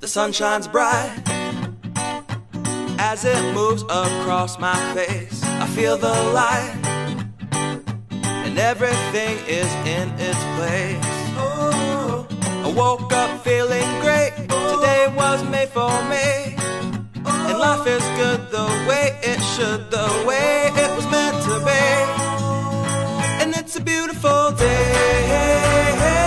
sun shines bright as it moves across my face. I feel the light and everything is in its place. Oh, I woke up feeling great. Today was made for me, and life is good the way it should, the way it was meant to be. And it's a beautiful day.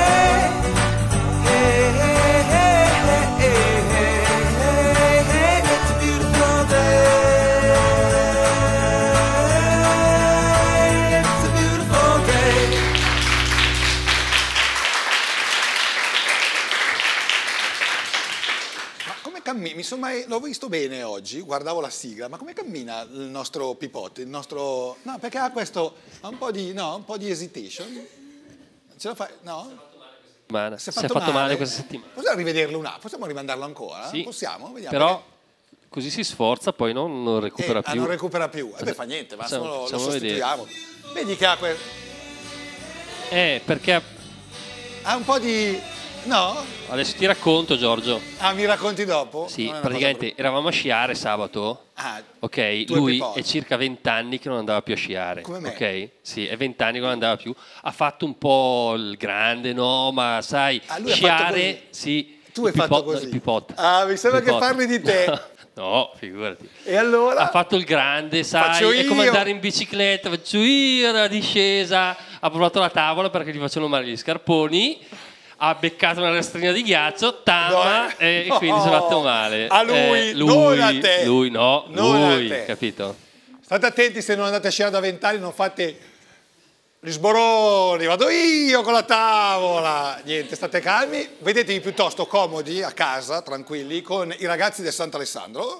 L'ho visto bene oggi, guardavo la sigla, ma come cammina il nostro Pipotto? Il nostro... No, perché ha questo... Ha un po' di... No, un po' di hesitation. Ce la fai? No? Si è fatto male questa settimana. Possiamo rivederlo un attimo? Possiamo rimandarlo ancora? Sì. Possiamo? Vediamo. Però così si sforza, poi non recupera più. Non recupera più. E beh, fa niente, ma lo sostituiamo. Vedi che ha quel... perché... Ha un po' di... No? Adesso ti racconto, Giorgio. Ah, mi racconti dopo? Sì, praticamente eravamo a sciare sabato. Ok, lui è circa 20 anni che non andava più a sciare. Come me? Ok, sì, è 20 anni che non andava più. Ha fatto un po' il grande, no, ma sai, sciare, sì. Tu hai fatto così? Il pipotto. Ah, mi sembra che parli di te. No, figurati. E allora? Ha fatto il grande, sai, è come andare in bicicletta, faccio io la discesa. Ha provato la tavola perché gli facevano male gli scarponi. Ha beccato una lastrina di ghiaccio, e quindi si è fatto male. A lui, non a te. Lui no, lui, capito? State attenti, se non andate a sciare da 20 anni, non fate gli sboroni, vado io con la tavola. Niente, state calmi, vedetevi piuttosto comodi a casa, tranquilli, con i ragazzi del Sant'Alessandro.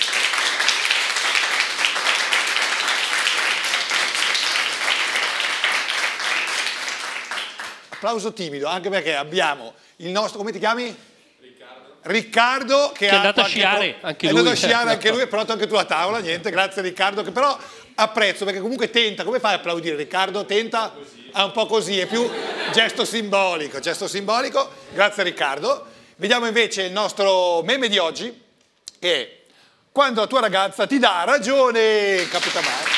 Applauso timido, anche perché abbiamo il nostro, come ti chiami? Riccardo che è andato a sciare anche lui. È andato a sciare anche lui, è pronto anche tu a tavola, niente, grazie Riccardo, che però apprezzo perché comunque tenta. Come fai a applaudire Riccardo? Tenta? Un po' così, è più gesto simbolico, grazie Riccardo. Vediamo invece il nostro meme di oggi, che è quando la tua ragazza ti dà ragione, capita mai.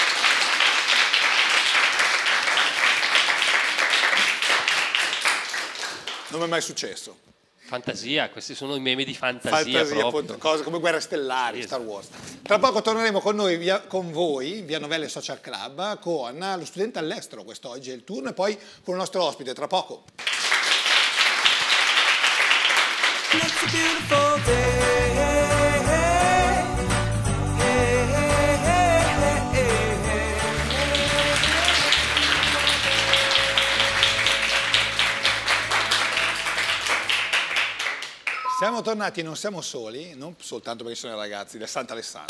Non mi è mai successo. Fantasia, questi sono i meme di fantasia appunto, cose come Guerre Stellari, Star Wars. Tra poco torneremo con voi, via Novelle Social Club, con lo studente all'estero, quest'oggi è il turno, e poi con il nostro ospite, tra poco. It's a beautiful day. Siamo tornati, non siamo soli, non soltanto perché sono i ragazzi del Sant'Alessandro.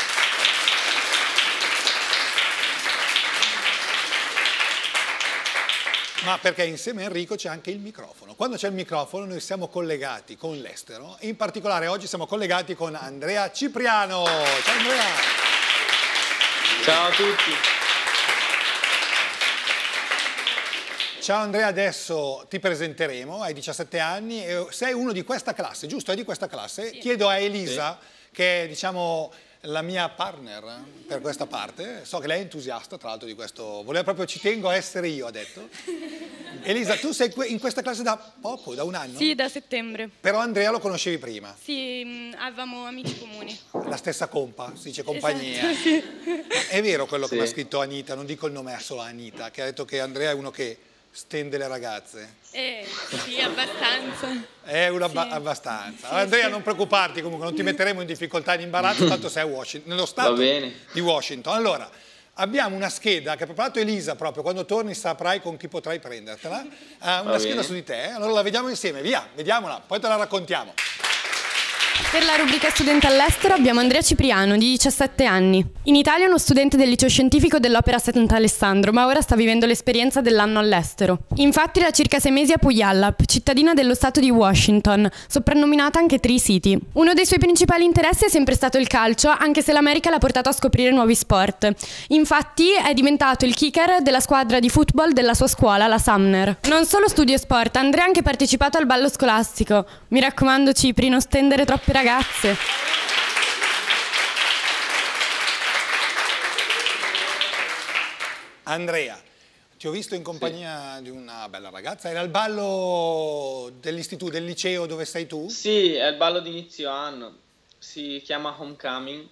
Ma perché insieme a Enrico c'è anche il microfono. Quando c'è il microfono noi siamo collegati con l'estero, in particolare oggi siamo collegati con Andrea Cipriano. Ciao Andrea! Ciao a tutti! Ciao Andrea, adesso ti presenteremo, hai 17 anni e sei uno di questa classe, giusto? È di questa classe? Sì. Chiedo a Elisa, che è diciamo la mia partner per questa parte, so che lei è entusiasta tra l'altro di questo, ci tengo a essere io, ha detto. Elisa, tu sei in questa classe da poco, da un anno? Sì, da settembre. Però Andrea lo conoscevi prima? Sì, avevamo amici comuni. La stessa compa, si dice compagnia. Esatto, sì. È vero quello che mi ha scritto Anita, non dico il nome, è solo Anita, che ha detto che Andrea è uno che stende le ragazze. Sì, abbastanza. Abbastanza. Andrea, non preoccuparti, comunque non ti metteremo in difficoltà e in imbarazzo, tanto sei a Washington, nello stato di Washington. Allora, abbiamo una scheda che ha preparato Elisa proprio, quando torni saprai con chi potrai prendertela. Una scheda su di te, allora la vediamo insieme, via, vediamola, poi te la raccontiamo. Per la rubrica Studente all'estero abbiamo Andrea Cipriano, di 17 anni. In Italia è uno studente del liceo scientifico dell'Opera Sant'Alessandro, ma ora sta vivendo l'esperienza dell'anno all'estero. Infatti da circa 6 mesi a Puyallup, cittadina dello stato di Washington, soprannominata anche Tri-City. Uno dei suoi principali interessi è sempre stato il calcio, anche se l'America l'ha portato a scoprire nuovi sport. Infatti è diventato il kicker della squadra di football della sua scuola, la Sumner. Non solo studio sport, Andrea ha anche partecipato al ballo scolastico. Mi raccomando Cipri, non stendere troppe ragazze. Andrea, ti ho visto in compagnia di una bella ragazza. Era il ballo dell'istituto, del liceo dove sei tu? Sì, è il ballo di inizio anno. Si chiama Homecoming.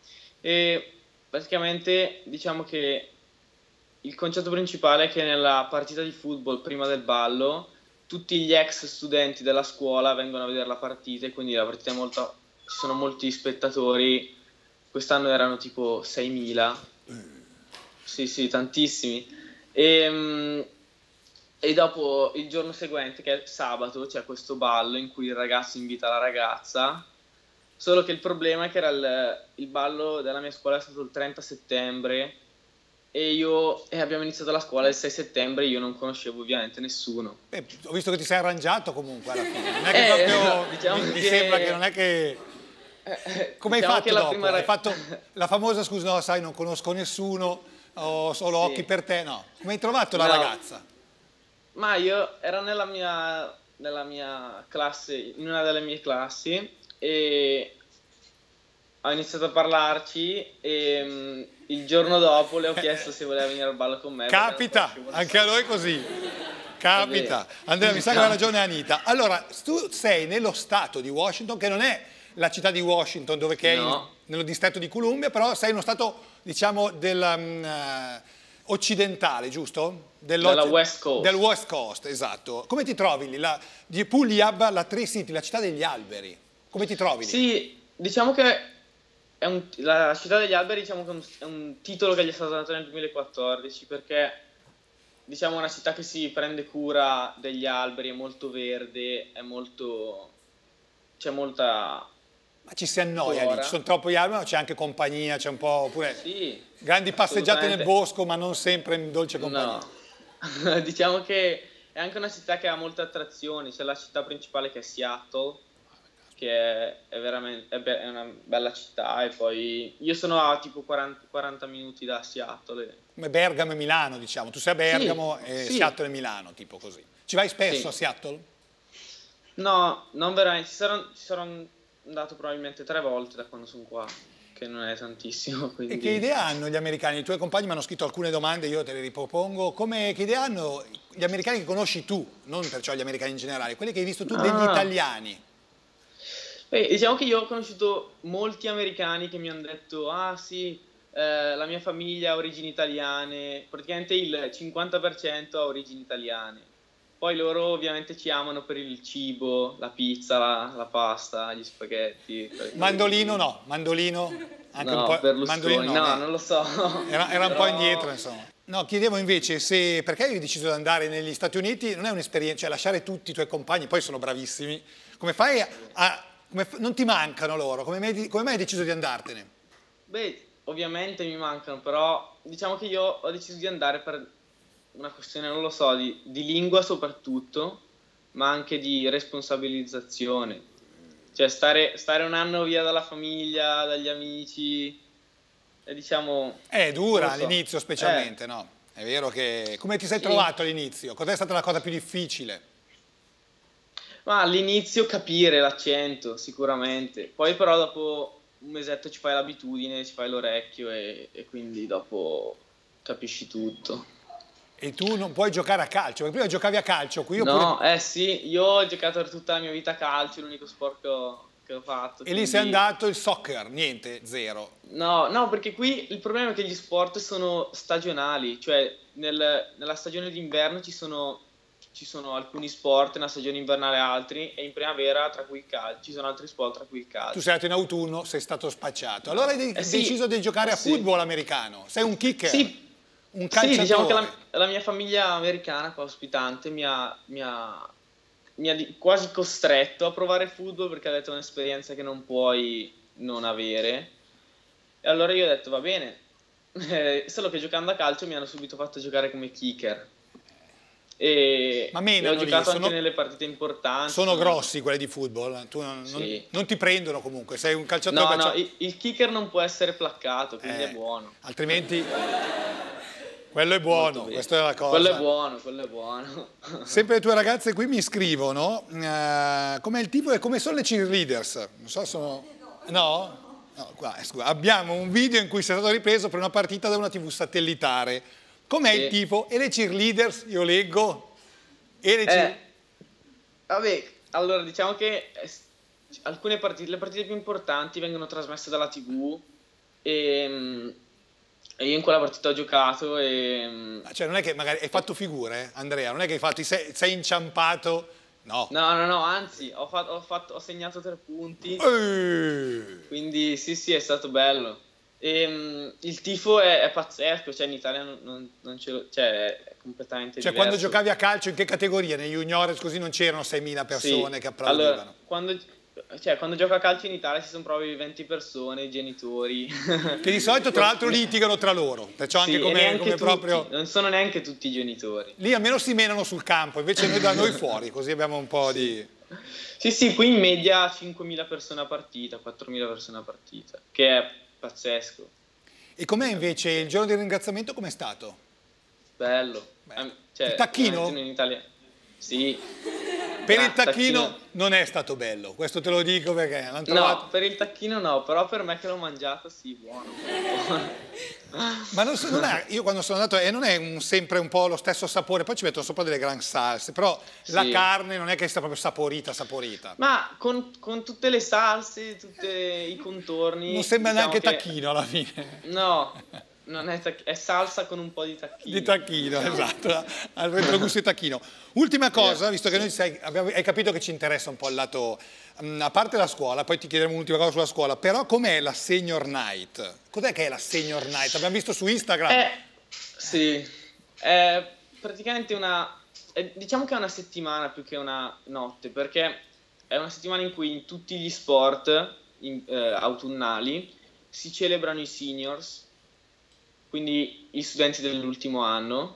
E praticamente diciamo che il concetto principale è che nella partita di football prima del ballo tutti gli ex studenti della scuola vengono a vedere la partita e quindi la partita è molto, ci sono molti spettatori. Quest'anno erano tipo 6.000. Sì, tantissimi. E dopo il giorno seguente, che è sabato, c'è questo ballo in cui il ragazzo invita la ragazza. Solo che il problema è che era il ballo della mia scuola è stato il 30 settembre e abbiamo iniziato la scuola il 6 settembre e io non conoscevo ovviamente nessuno. Ho visto che ti sei arrangiato comunque alla fine. Non è che proprio diciamo mi che... sembra che non è che... Come diciamo hai fatto dopo? prima... Hai fatto la famosa scusa, no, sai, non conosco nessuno, ho solo occhi per te, no. Come hai trovato la ragazza? Ma io ero nella mia classe, in una delle mie classi e ho iniziato a parlarci e il giorno dopo le ho chiesto se voleva venire al ballo con me. Capita, anche a noi così. Capita. Andrea, mi sa che ha ragione Anita. Allora, tu sei nello stato di Washington, che non è la città di Washington, dove che è nello distretto di Columbia, però sei in uno stato, diciamo, occidentale, giusto? Della West Coast. Del West Coast, esatto. Come ti trovi lì? Di Puyallup, la Tri-City, la città degli alberi. Come ti trovi lì? Sì, diciamo che la città degli alberi, diciamo che è un titolo che gli è stato dato nel 2014 perché diciamo è una città che si prende cura degli alberi, è molto verde, c'è molta... Ma ci si annoia lì? Ci sono troppi alberi, c'è anche compagnia, c'è un po'... Oppure sì, grandi passeggiate nel bosco, ma non sempre in dolce compagnia. No, diciamo che è anche una città che ha molte attrazioni, c'è la città principale che è Seattle, che è veramente è una bella città, e poi io sono a tipo 40 minuti da Seattle. Come Bergamo e Milano, diciamo. Tu sei a Bergamo e Seattle e Milano, tipo così. Ci vai spesso a Seattle? No, non veramente. Ci sarò andato probabilmente 3 volte da quando sono qua, che non è tantissimo. Quindi... E che idea hanno gli americani? I tuoi compagni mi hanno scritto alcune domande, io te le ripropongo. Che idea hanno gli americani che conosci tu, non perciò gli americani in generale, quelli che hai visto tu degli italiani? Diciamo che io ho conosciuto molti americani che mi hanno detto sì, la mia famiglia ha origini italiane, praticamente il 50% ha origini italiane. Poi loro ovviamente ci amano per il cibo, la pizza, la pasta, gli spaghetti. Mandolino no? Mandolino? Anche no, un po'... Berlusconi, Mandolino, no, non lo so. Era un po' indietro, insomma. No, chiedevo invece se, perché hai deciso di andare negli Stati Uniti, non è un'esperienza, cioè lasciare tutti i tuoi compagni, poi sono bravissimi, come fai non ti mancano loro? Come mai hai deciso di andartene? Beh, ovviamente mi mancano, però diciamo che io ho deciso di andare per una questione, non lo so, di lingua soprattutto, ma anche di responsabilizzazione. Cioè stare un anno via dalla famiglia, dagli amici, diciamo... È dura all'inizio specialmente, no? È vero che... Come ti sei trovato all'inizio? Cos'è stata la cosa più difficile? Ma all'inizio capire l'accento, sicuramente. Poi però dopo un mesetto ci fai l'abitudine, ci fai l'orecchio e quindi dopo capisci tutto. E tu non puoi giocare a calcio, perché prima giocavi a calcio qui? No, sì, io ho giocato per tutta la mia vita a calcio, l'unico sport che ho fatto. E lì sei andato il soccer, niente, zero. No, perché qui il problema è che gli sport sono stagionali, cioè nella stagione d'inverno ci sono alcuni sport, nella stagione invernale altri, e in primavera tra cui il calcio, ci sono altri sport tra cui il calcio. Tu sei andato in autunno, sei stato spacciato. Allora hai deciso di giocare a football americano, sei un kicker, un calciatore. Sì, diciamo che la mia famiglia americana qua ospitante mi ha mi ha quasi costretto a provare football, perché ha detto è un'esperienza che non puoi non avere. E allora io ho detto va bene, solo che giocando a calcio mi hanno subito fatto giocare come kicker. E ho giocato anche nelle partite importanti. Sono grossi quelli di football, tu non ti prendono comunque, sei un calciatore. No, il kicker non può essere placcato, quindi è buono. Altrimenti quello è buono, questa è la cosa. Quello è buono. Sempre le tue ragazze qui mi scrivono com'è il tipo e come sono le cheerleaders. Non so, sono... No? No, qua, scusa. Abbiamo un video in cui sei stato ripreso per una partita da una TV satellitare. Com'è il tipo? E le cheerleaders? Io leggo. E le vabbè, allora diciamo che alcune partite, le partite più importanti vengono trasmesse dalla TV e io in quella partita ho giocato e... Cioè non è che magari hai fatto figure, Andrea? Non è che hai fatto, sei inciampato? No. No, anzi, ho segnato 3 punti. Quindi sì, è stato bello. E, il tifo è pazzesco, cioè in Italia non ce lo, cioè è completamente diverso. Quando giocavi a calcio in che categoria? Negli juniores così non c'erano 6.000 persone che applaudivano? Allora, quando gioco a calcio in Italia ci sono proprio 20 persone, i genitori. Che di solito tra l'altro litigano tra loro, perciò anche come proprio... Non sono neanche tutti i genitori. Lì almeno si menano sul campo, invece noi da noi fuori, così abbiamo un po' di... Sì, qui in media 5.000 persone a partita, 4.000 persone a partita, che è pazzesco. E com'è invece il giorno del ringraziamento, com'è stato? Bello. Il tacchino? In Italia. Sì. Per il tacchino non è stato bello, questo te lo dico perché l'hanno trovato... No, per il tacchino no, però per me che l'ho mangiato sì, buono. Ma non è, io quando sono andato, non è sempre un po' lo stesso sapore, poi ci mettono sopra delle gran salse, però la carne non è che sia proprio saporita. Ma con tutte le salse, tutti i contorni... Non sembra neanche tacchino alla fine. No. Non è salsa con un po' di tacchino. Di tacchino, esatto, al retrogusto di tacchino. Ultima cosa, visto che noi hai capito che ci interessa un po' il lato, a parte la scuola, poi ti chiederemo un'ultima cosa sulla scuola, però com'è la Senior Night? Cos'è che è la Senior Night? Abbiamo visto su Instagram. Sì, è praticamente diciamo che è una settimana più che una notte, perché è una settimana in cui in tutti gli sport autunnali si celebrano i seniors, quindi gli studenti dell'ultimo anno,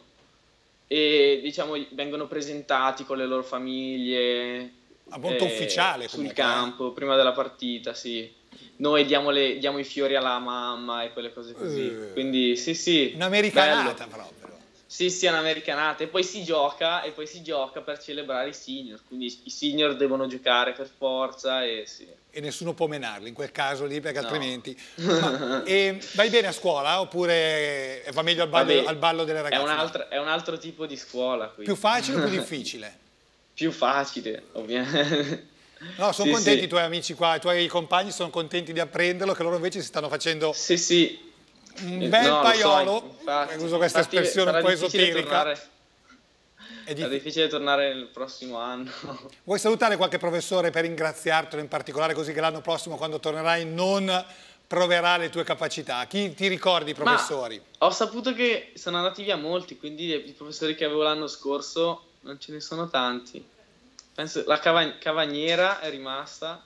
e diciamo vengono presentati con le loro famiglie molto ufficiale sul comunque, campo prima della partita, sì. Noi diamo i fiori alla mamma e quelle cose così, quindi sì, un'americanata bello. Proprio. Sì, è un'americanata, e poi si gioca per celebrare i senior, quindi i senior devono giocare per forza e nessuno può menarli in quel caso lì, perché altrimenti... E vai bene a scuola oppure va meglio al ballo delle ragazze? È un altro tipo di scuola qui. Più facile o più difficile? Più facile, ovviamente. No, sono contenti i tuoi amici qua, i tuoi compagni sono contenti di apprenderlo, che loro invece si stanno facendo... Sì. Un bel paiolo, uso questa espressione un po' esoterica. È difficile tornare il prossimo anno. Vuoi salutare qualche professore per ringraziartelo in particolare, così che l'anno prossimo quando tornerai non proverà le tue capacità? Chi ti ricordi i professori? Ho saputo che sono andati via molti, quindi i professori che avevo l'anno scorso non ce ne sono tanti. Penso la Cavagniera è rimasta.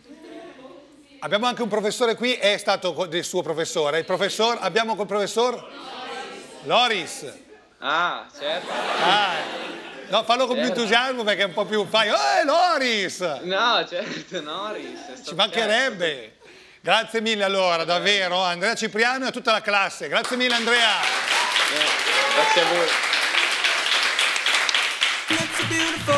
Abbiamo anche un professore qui, è stato del suo professore. Abbiamo col professor Loris. Ah, certo. No, fallo con più entusiasmo perché è un po' più... Loris! No, certo, Loris. Ci mancherebbe. Grazie mille allora, davvero, Andrea Cipriano e a tutta la classe. Grazie mille Andrea. Grazie a voi.